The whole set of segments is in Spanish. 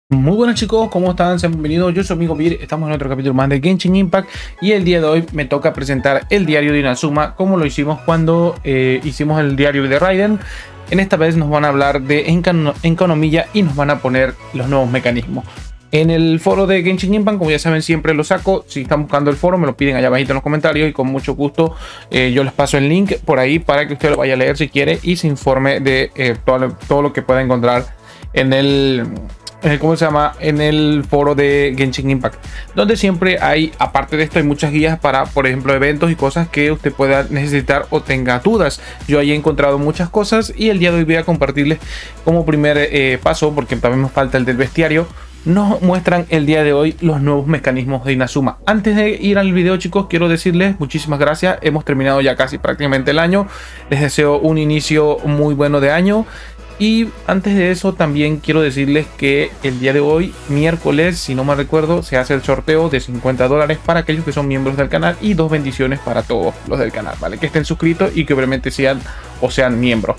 Muy buenas chicos, ¿cómo están? Sean bienvenidos, yo soy amigo Vir, estamos en otro capítulo más de Genshin Impact y el día de hoy me toca presentar el diario de Inazuma como lo hicimos cuando hicimos el diario de Raiden. En esta vez nos van a hablar de economía y nos van a poner los nuevos mecanismos. En el foro de Genshin Impact, como ya saben, siempre lo saco. Si están buscando el foro, me lo piden allá abajito en los comentarios y con mucho gusto yo les paso el link por ahí para que usted lo vaya a leer si quiere y se informe de todo lo que pueda encontrar en el... ¿cómo se llama? En el foro de Genshin Impact, donde siempre hay, aparte de esto, hay muchas guías para, por ejemplo, eventos y cosas que usted pueda necesitar o tenga dudas. Yo ahí he encontrado muchas cosas y el día de hoy voy a compartirles como primer paso, porque también nos falta el del bestiario. Nos muestran el día de hoy los nuevos mecanismos de Inazuma. Antes de ir al video, chicos, quiero decirles muchísimas gracias. Hemos terminado ya casi prácticamente el año. Les deseo un inicio muy bueno de año. Y antes de eso también quiero decirles que el día de hoy, miércoles, si no mal recuerdo, se hace el sorteo de $50 para aquellos que son miembros del canal y 2 bendiciones para todos los del canal, ¿vale? Que estén suscritos y que obviamente sean miembros.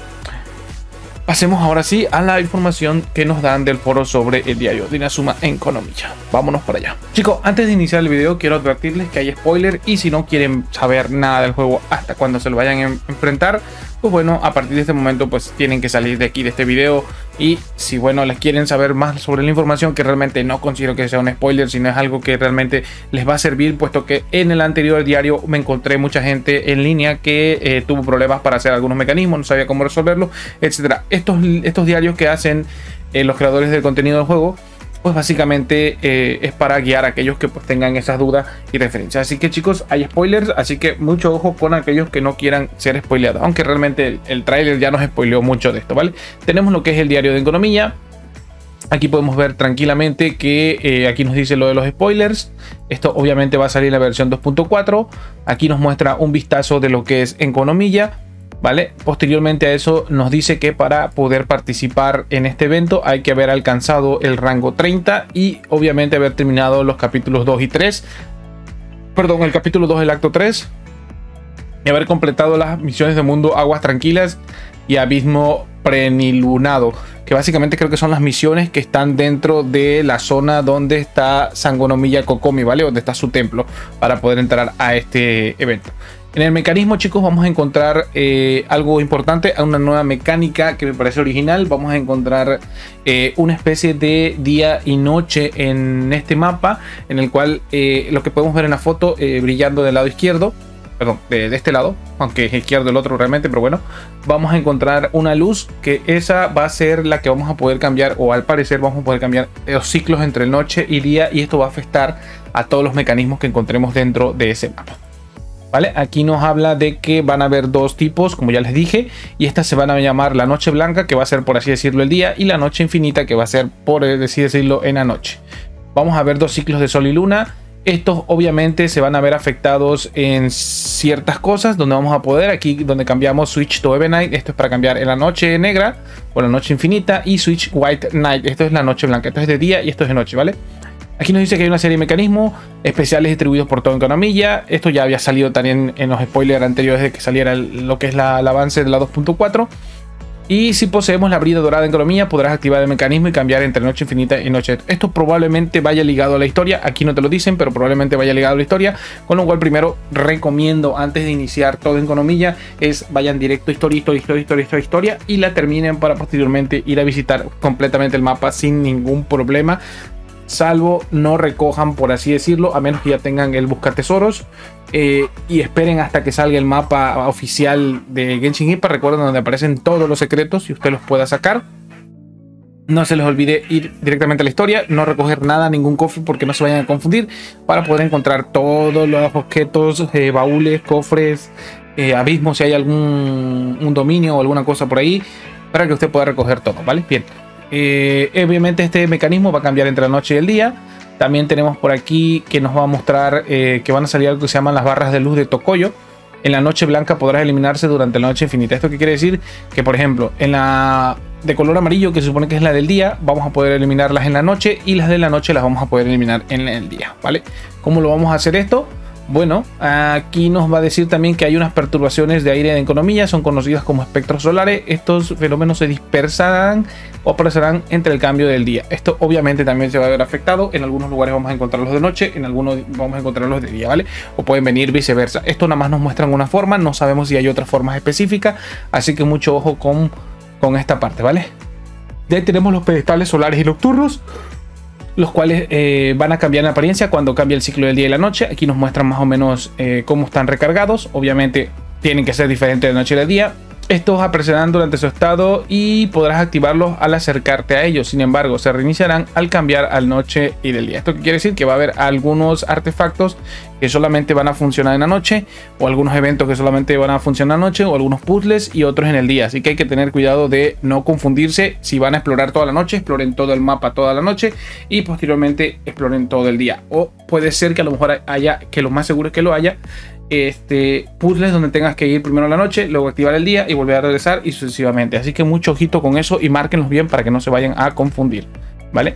Pasemos ahora sí a la información que nos dan del foro sobre el diario de Inazuma en Economía. Vámonos para allá. Chicos, antes de iniciar el video quiero advertirles que hay spoiler y si no quieren saber nada del juego hasta cuando se lo vayan a enfrentar, pues bueno, a partir de este momento pues tienen que salir de aquí de este video. Y si bueno, les quieren saber más sobre la información, que realmente no considero que sea un spoiler, sino es algo que realmente les va a servir, puesto que en el anterior diario me encontré mucha gente en línea que tuvo problemas para hacer algunos mecanismos, no sabía cómo resolverlo, etcétera. Estos diarios que hacen los creadores del contenido del juego, pues básicamente es para guiar a aquellos que pues tengan esas dudas y referencias. Así que chicos, hay spoilers, así que mucho ojo con aquellos que no quieran ser spoileados, aunque realmente el tráiler ya nos spoileó mucho de esto, ¿vale? Tenemos lo que es el diario de economía. Aquí podemos ver tranquilamente que aquí nos dice lo de los spoilers. Esto obviamente va a salir en la versión 2.4. Aquí nos muestra un vistazo de lo que es economía, ¿vale? Posteriormente a eso nos dice que para poder participar en este evento hay que haber alcanzado el rango 30 y obviamente haber terminado los capítulos 2 y 3. Perdón, el capítulo 2 del acto 3. Y haber completado las misiones de mundo Aguas Tranquilas y Abismo Plenilunado, que básicamente creo que son las misiones que están dentro de la zona donde está Sangonomiya Kokomi, ¿vale? Donde está su templo, para poder entrar a este evento. En el mecanismo, chicos, vamos a encontrar algo importante, una nueva mecánica que me parece original. Vamos a encontrar una especie de día y noche en este mapa, en el cual lo que podemos ver en la foto brillando del lado izquierdo, perdón, de este lado, aunque es izquierdo el otro realmente, pero bueno, vamos a encontrar una luz que esa va a ser la que vamos a poder cambiar, o al parecer vamos a poder cambiar los ciclos entre noche y día, y esto va a afectar a todos los mecanismos que encontremos dentro de ese mapa. ¿Vale? Aquí nos habla de que van a haber dos tipos, como ya les dije, y estas se van a llamar la noche blanca, que va a ser por así decirlo el día, y la noche infinita, que va a ser por así decirlo en la noche. Vamos a ver dos ciclos de sol y luna. Estos obviamente se van a ver afectados en ciertas cosas, donde vamos a poder, aquí donde cambiamos Switch to Even Night, esto es para cambiar en la noche negra o la noche infinita, y Switch White Night, esto es la noche blanca, esto es de día y esto es de noche, ¿vale? Aquí nos dice que hay una serie de mecanismos especiales distribuidos por toda economía. Esto ya había salido también en los spoilers anteriores de que saliera lo que es el avance de la 2.4. Y si poseemos la brida dorada en economía, podrás activar el mecanismo y cambiar entre noche infinita y noche. Esto probablemente vaya ligado a la historia. Aquí no te lo dicen, pero probablemente vaya ligado a la historia. Con lo cual primero recomiendo, antes de iniciar todo en economía, es vayan directo historia y la terminen para posteriormente ir a visitar completamente el mapa sin ningún problema. Salvo no recojan, por así decirlo, a menos que ya tengan el buscatesoros, y esperen hasta que salga el mapa oficial de Genshin Impact. Recuerden, donde aparecen todos los secretos y usted los pueda sacar. No se les olvide ir directamente a la historia, no recoger nada, ningún cofre, porque no se vayan a confundir, para poder encontrar todos los objetos, baúles, cofres, abismos, si hay algún dominio o alguna cosa por ahí, para que usted pueda recoger todo, ¿vale? Bien. Obviamente este mecanismo va a cambiar entre la noche y el día. También tenemos por aquí que nos va a mostrar que van a salir algo que se llaman las barras de luz de Tokoyo. En la noche blanca podrás eliminarse durante la noche infinita. ¿Esto qué quiere decir? Que por ejemplo en la de color amarillo, que se supone que es la del día, vamos a poder eliminarlas en la noche, y las de la noche las vamos a poder eliminar en el día, ¿vale? ¿Cómo lo vamos a hacer esto? Bueno, aquí nos va a decir también que hay unas perturbaciones de aire de economía, son conocidas como espectros solares. Estos fenómenos se dispersan o aparecerán entre el cambio del día. Esto obviamente también se va a ver afectado. En algunos lugares vamos a encontrarlos de noche, en algunos vamos a encontrarlos de día, ¿vale? O pueden venir viceversa. Esto nada más nos muestran una forma, no sabemos si hay otras formas específicas, así que mucho ojo con esta parte, ¿vale? De ahí tenemos los pedestales solares y nocturnos, los cuales van a cambiar en apariencia cuando cambia el ciclo del día y la noche. Aquí nos muestran más o menos cómo están recargados. Obviamente tienen que ser diferentes de noche y de día. Estos aparecerán durante su estado y podrás activarlos al acercarte a ellos. Sin embargo, se reiniciarán al cambiar al noche y del día. Esto quiere decir que va a haber algunos artefactos que solamente van a funcionar en la noche, o algunos eventos que solamente van a funcionar en la noche, o algunos puzzles y otros en el día. Así que hay que tener cuidado de no confundirse. Si van a explorar toda la noche, exploren todo el mapa toda la noche y posteriormente exploren todo el día. O puede ser que a lo mejor haya, que lo más seguro es que lo haya, puzzles donde tengas que ir primero a la noche, luego activar el día y volver a regresar y sucesivamente. Así que mucho ojito con eso y márquenlos bien para que no se vayan a confundir, ¿vale?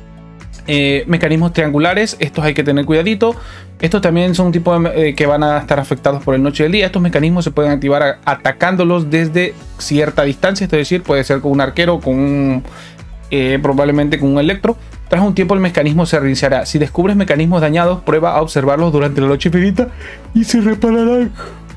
Mecanismos triangulares, estos hay que tener cuidadito. Estos también son un tipo de, que van a estar afectados por el noche y el día. Estos mecanismos se pueden activar atacándolos desde cierta distancia, es decir, puede ser con un arquero, con un, probablemente con un electro. Tras un tiempo el mecanismo se reiniciará. Si descubres mecanismos dañados, prueba a observarlos durante la noche infinita y se repararán.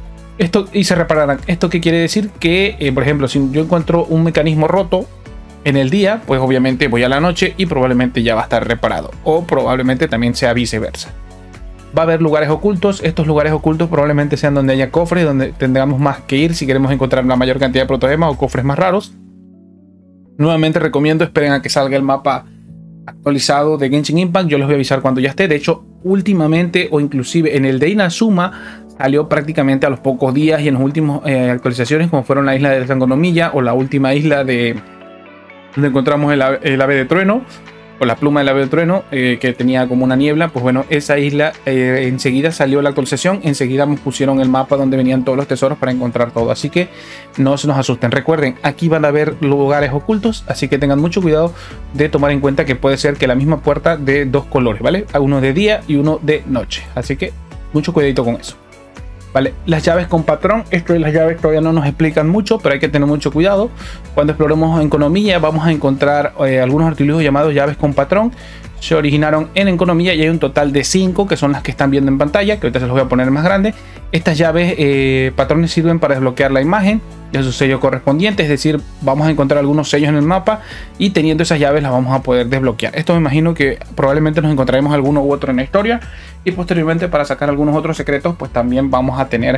¿Esto qué quiere decir? Que, por ejemplo, si yo encuentro un mecanismo roto en el día, pues obviamente voy a la noche y probablemente ya va a estar reparado. O probablemente también sea viceversa. Va a haber lugares ocultos. Estos lugares ocultos probablemente sean donde haya cofres, donde tendremos más que ir si queremos encontrar la mayor cantidad de protogemas o cofres más raros. Nuevamente recomiendo, esperen a que salga el mapa actualizado de Genshin Impact. Yo les voy a avisar cuando ya esté. De hecho, últimamente o inclusive en el de Inazuma salió prácticamente a los pocos días, y en las últimas actualizaciones, como fueron la isla de Sangonomiya o la última isla de donde encontramos el ave de trueno, o la pluma del ave de trueno, que tenía como una niebla, pues bueno, esa isla enseguida salió la actualización, enseguida nos pusieron el mapa donde venían todos los tesoros para encontrar todo, así que no se nos asusten. Recuerden, aquí van a haber lugares ocultos, así que tengan mucho cuidado de tomar en cuenta que puede ser que la misma puerta de dos colores, ¿vale? Uno de día y uno de noche, así que mucho cuidadito con eso. Vale, las llaves con patrón, esto de las llaves todavía no nos explican mucho, pero hay que tener mucho cuidado. Cuando exploremos en Economía vamos a encontrar algunos artilugios llamados llaves con patrón. Se originaron en Economía y hay un total de 5 que son las que están viendo en pantalla, que ahorita se los voy a poner más grande. Estas llaves patrones sirven para desbloquear la imagen de su sello correspondiente, es decir, vamos a encontrar algunos sellos en el mapa y teniendo esas llaves las vamos a poder desbloquear. Esto me imagino que probablemente nos encontraremos alguno u otro en la historia, y posteriormente para sacar algunos otros secretos pues también vamos a tener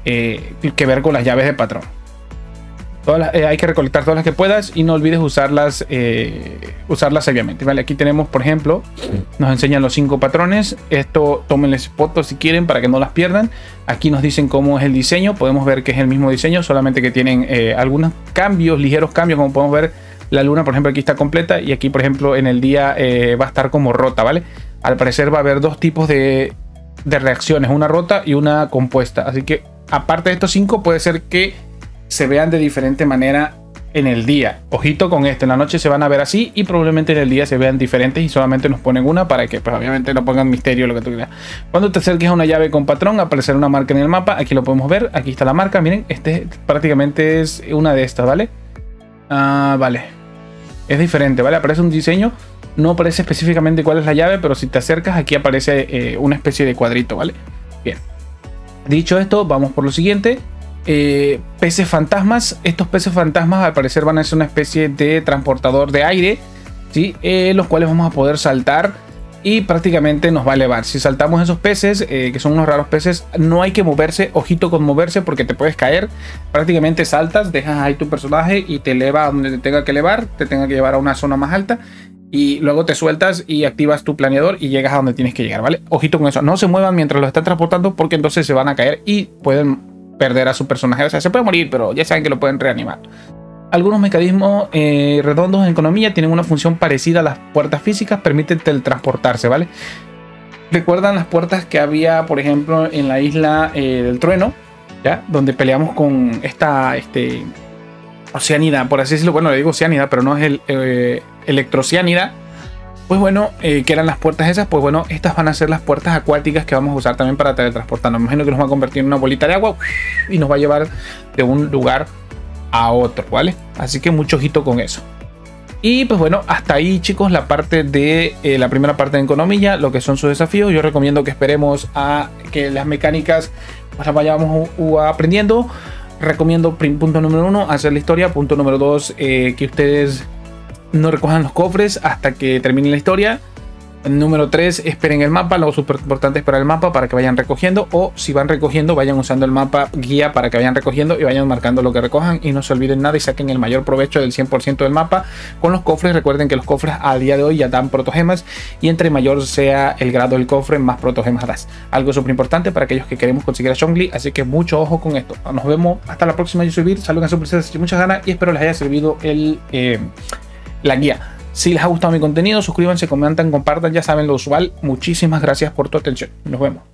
que ver con las llaves de patrón. Hay que recolectar todas las que puedas y no olvides usarlas sabiamente, ¿vale? Aquí tenemos, por ejemplo, nos enseñan los 5 patrones. Esto tómenles fotos si quieren para que no las pierdan. Aquí nos dicen cómo es el diseño. Podemos ver que es el mismo diseño, solamente que tienen algunos cambios, ligeros cambios. Como podemos ver, la luna, por ejemplo, aquí está completa y aquí, por ejemplo, en el día va a estar como rota, ¿vale? Al parecer va a haber dos tipos de reacciones, una rota y una compuesta. Así que, aparte de estos 5, puede ser que se vean de diferente manera en el día. Ojito con esto, en la noche se van a ver así y probablemente en el día se vean diferentes y solamente nos ponen una para que pues obviamente no pongan misterio, lo que tú quieras. Cuando te acerques a una llave con patrón aparecerá una marca en el mapa. Aquí lo podemos ver, aquí está la marca, miren, este prácticamente es una de estas, ¿vale? Vale, es diferente, ¿vale? Aparece un diseño, no aparece específicamente cuál es la llave, pero si te acercas aquí aparece una especie de cuadrito, ¿vale? Bien, dicho esto, vamos por lo siguiente. Peces fantasmas. Estos peces fantasmas al parecer van a ser una especie de transportador de aire, ¿sí? Los cuales vamos a poder saltar y prácticamente nos va a elevar. Si saltamos esos peces, que son unos raros peces, no hay que moverse, ojito con moverse porque te puedes caer. Prácticamente saltas, dejas ahí tu personaje y te eleva a donde te tenga que elevar, te tenga que llevar a una zona más alta y luego te sueltas y activas tu planeador y llegas a donde tienes que llegar, ¿vale? Ojito con eso, no se muevan mientras los están transportando porque entonces se van a caer y pueden perder a su personaje, o sea, se puede morir, pero ya saben que lo pueden reanimar. Algunos mecanismos redondos en Economía tienen una función parecida a las puertas físicas, permiten teletransportarse, ¿vale? ¿Recuerdan las puertas que había, por ejemplo, en la isla del trueno? ¿Ya? Donde peleamos con esta Oceanida, por así decirlo. Bueno, le digo Oceanida, pero no es el Electrocianida. Pues bueno, que eran las puertas esas, pues bueno, estas van a ser las puertas acuáticas que vamos a usar también para teletransportarnos. Me imagino que nos va a convertir en una bolita de agua y nos va a llevar de un lugar a otro, ¿vale? Así que mucho ojito con eso. Y pues bueno, hasta ahí chicos la parte de la primera parte de Economía, lo que son sus desafíos. Yo recomiendo que esperemos a que las mecánicas pues las vayamos aprendiendo. Recomiendo punto número 1, hacer la historia. Punto número 2, que ustedes no recojan los cofres hasta que termine la historia. Número 3, esperen el mapa. Lo súper importante es esperar el mapa para que vayan recogiendo, o si van recogiendo, vayan usando el mapa guía para que vayan recogiendo y vayan marcando lo que recojan, y no se olviden nada y saquen el mayor provecho del 100% del mapa con los cofres. Recuerden que los cofres a día de hoy ya dan protogemas, y entre mayor sea el grado del cofre, más protogemas das. Algo súper importante para aquellos que queremos conseguir a Zhongli, así que mucho ojo con esto. Nos vemos hasta la próxima. Yo soy Vir, saluden a su presencia y muchas ganas, y espero les haya servido la guía. Si les ha gustado mi contenido, suscríbanse, comentan, compartan, ya saben lo usual. Muchísimas gracias por tu atención. Nos vemos.